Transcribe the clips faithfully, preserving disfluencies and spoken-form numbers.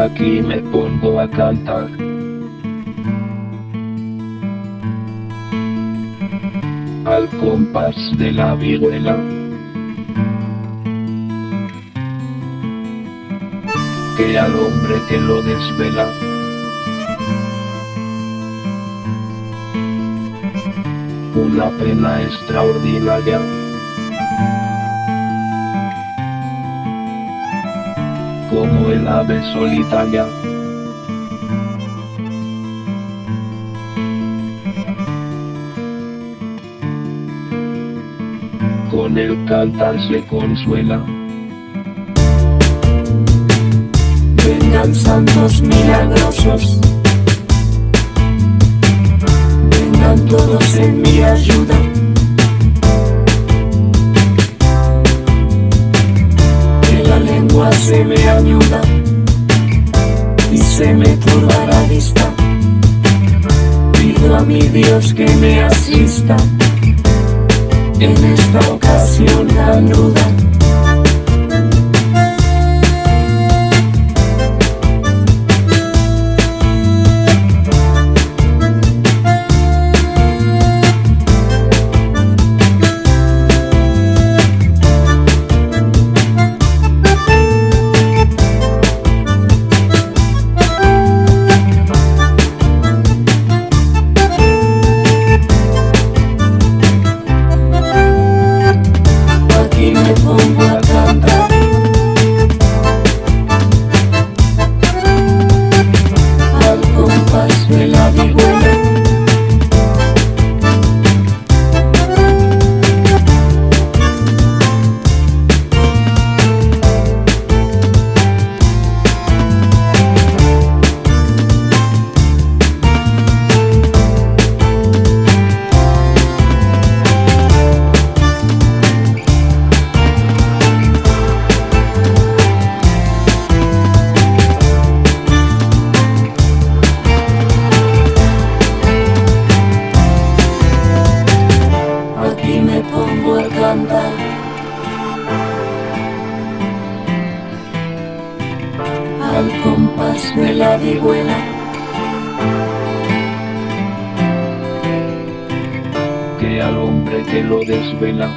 Aquí me pongo a cantar. Al compás de la vihuela, que al hombre que lo desvela una pena extraordinaria. Como el ave solitaria, con el cantar se consuela. Vengan santos milagrosos, vengan todos en mi ayuda. Que la lengua se me añuda y se me turba la vista. Pido a mi Dios que me asista en esta ocasión tan ruda. De la vihuela, me pongo a cantar. Al compás de la vihuela, que al hombre que lo desvela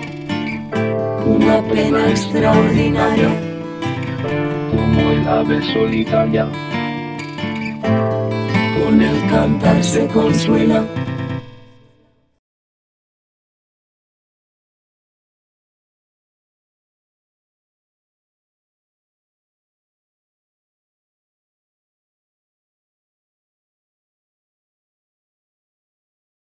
una pena extraordinaria. Como el ave solitaria, con el cantar se consuela.